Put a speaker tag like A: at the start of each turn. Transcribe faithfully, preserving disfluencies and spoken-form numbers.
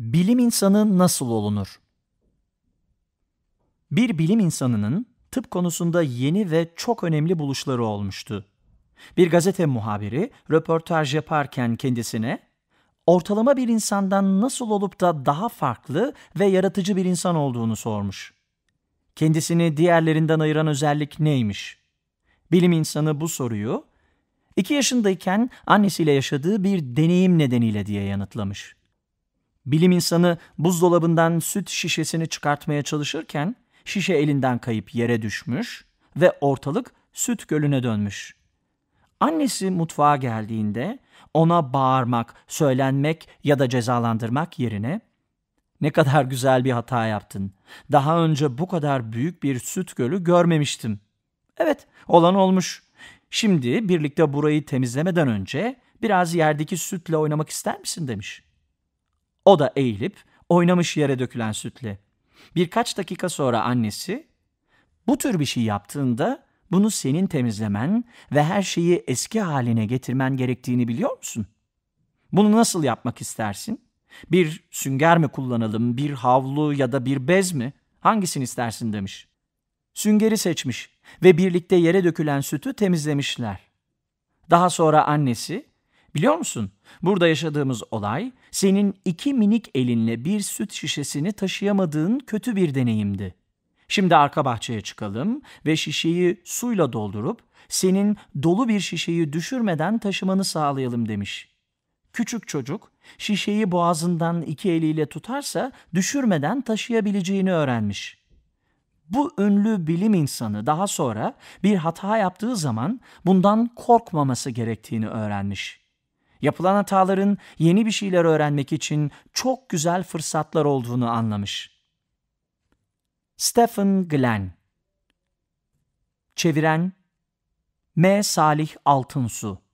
A: Bilim insanı nasıl olunur? Bir bilim insanının tıp konusunda yeni ve çok önemli buluşları olmuştu. Bir gazete muhabiri röportaj yaparken kendisine, ortalama bir insandan nasıl olup da daha farklı ve yaratıcı bir insan olduğunu sormuş. Kendisini diğerlerinden ayıran özellik neymiş? Bilim insanı bu soruyu, iki yaşındayken annesiyle yaşadığı bir deneyim nedeniyle diye yanıtlamış. Bilim insanı buzdolabından süt şişesini çıkartmaya çalışırken şişe elinden kayıp yere düşmüş ve ortalık süt gölüne dönmüş. Annesi mutfağa geldiğinde ona bağırmak, söylenmek ya da cezalandırmak yerine "Ne kadar güzel bir hata yaptın. Daha önce bu kadar büyük bir süt gölü görmemiştim. Evet, olan olmuş. Şimdi birlikte burayı temizlemeden önce biraz yerdeki sütle oynamak ister misin?" demiş. O da eğilip oynamış yere dökülen sütle. Birkaç dakika sonra annesi, "Bu tür bir şey yaptığında bunu senin temizlemen ve her şeyi eski haline getirmen gerektiğini biliyor musun? Bunu nasıl yapmak istersin? Bir sünger mi kullanalım, bir havlu ya da bir bez mi? Hangisini istersin?" demiş. Süngeri seçmiş ve birlikte yere dökülen sütü temizlemişler. Daha sonra annesi, "Biliyor musun, burada yaşadığımız olay senin iki minik elinle bir süt şişesini taşıyamadığın kötü bir deneyimdi. Şimdi arka bahçeye çıkalım ve şişeyi suyla doldurup senin dolu bir şişeyi düşürmeden taşımanı sağlayalım." demiş. Küçük çocuk şişeyi boğazından iki eliyle tutarsa düşürmeden taşıyabileceğini öğrenmiş. Bu ünlü bilim insanı daha sonra bir hata yaptığı zaman bundan korkmaması gerektiğini öğrenmiş. Yapılan hataların yeni bir şeyler öğrenmek için çok güzel fırsatlar olduğunu anlamış. Stephen Glenn. Çeviren M. Salih Altınsu.